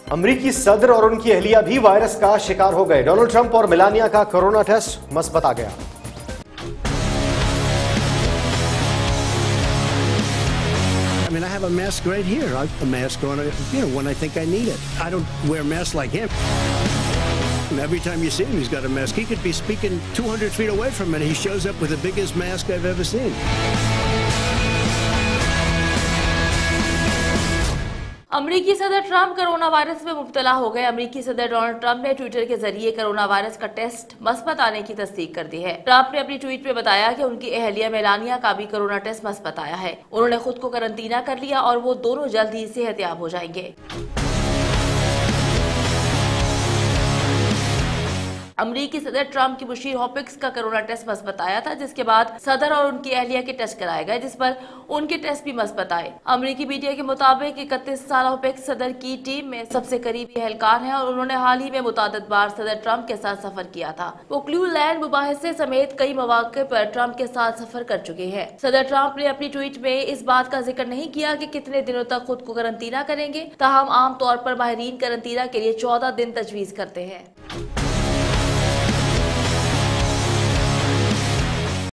अमेरिकी सदर और उनकी अहलिया भी वायरस का शिकार हो गए। डोनाल्ड ट्रंप और मेलानिया का कोरोना टेस्ट मस्बत आ गया। I mean, I have a mask right here. I have a mask on, when I think I need it. I don't wear masks like him. And every time you see him, he's got a mask. He could be speaking 200 feet away from it. He shows up with the biggest mask I've ever seen. अमेरिकी सदर Trump corona virus में मुब्तला हो गए। अमेरिकी सदर Donald Trump ने Twitter के जरिए कोरोना वायरस का टेस्ट मस्बत आने की तस्दीक कर दी है। ट्रंप ने अपनी ट्वीट में बताया कि उनकी अहलिया मेलानिया का भी कोरोना टेस्ट मस्बत आया है। उन्होंने खुद को क्वारंटीना कर लिया और वो दोनों जल्द ही सेहतयाब हो जाएंगे। अमेरिकी सदर ट्रंप की मुशीर हॉपिक्स का कोरोना टेस्ट मस्बत आया था, जिसके बाद सदर और उनकी अहलिया के टेस्ट कराए गए, जिस पर उनके टेस्ट भी मस्बत आए। अमेरिकी मीडिया के मुताबिक 31 साल हॉपिक्स सदर की टीम में सबसे करीबी एहलकार हैं और उन्होंने हाल ही में मुतादिद बार सदर ट्रंप के साथ सफर किया था। वो क्लीवलैंड मुबाहिसे समेत कई मौके पर ट्रंप के साथ सफर कर चुके हैं। सदर ट्रंप ने अपनी ट्वीट में इस बात का जिक्र नहीं किया कि कितने दिनों तक खुद को क्वारंटीना करेंगे, ताहम आम तौर पर माहिरीन क्वारंटीना के लिए 14 दिन तजवीज करते हैं।